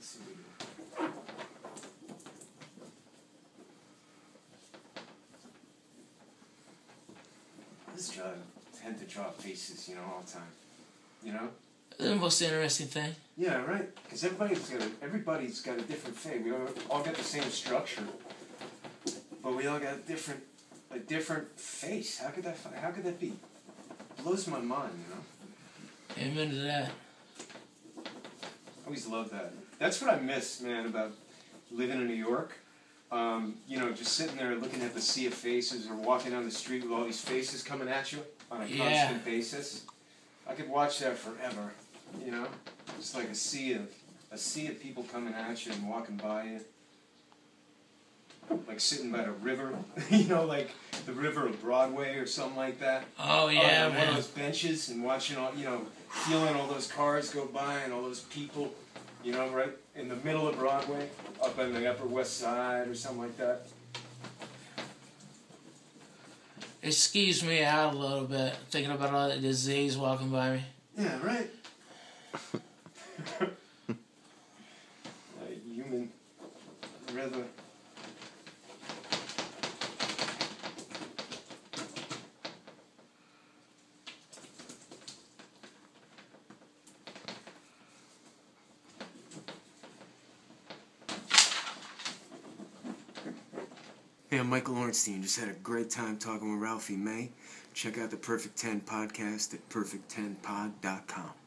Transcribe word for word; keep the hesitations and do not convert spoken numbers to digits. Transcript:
Let's see what we do. This job tend to draw faces, you know, all the time. You know? The most interesting thing. Yeah, right. Because everybody's got a, everybody's got a different face. We all, all got the same structure, but we all got a different a different face. How could that how could that be? Blows my mind, you know. Amen to that. I always loved that. That's what I miss, man, about living in New York. Um, you know, just sitting there looking at the sea of faces, or walking down the street with all these faces coming at you on a Yeah. constant basis. I could watch that forever. You know, just like a sea of a sea of people coming at you and walking by you. Like sitting by the river, you know, like the river of Broadway or something like that. Oh yeah, on man. one of those benches and watching all, you know, feeling all those cars go by and all those people, you know, right in the middle of Broadway, up on the Upper West Side or something like that. It skeeves me out a little bit thinking about all the disease walking by me. Yeah, right. A human rhythm. Hey, I'm Michael Ornstein. Just had a great time talking with Ralphie May. Check out the Perfect ten podcast at perfect ten pod dot com.